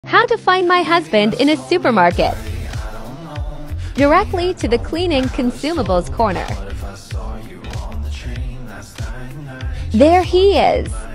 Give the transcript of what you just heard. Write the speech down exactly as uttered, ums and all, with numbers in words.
How to find my husband in a supermarket. Directly to the cleaning consumables corner. There he is.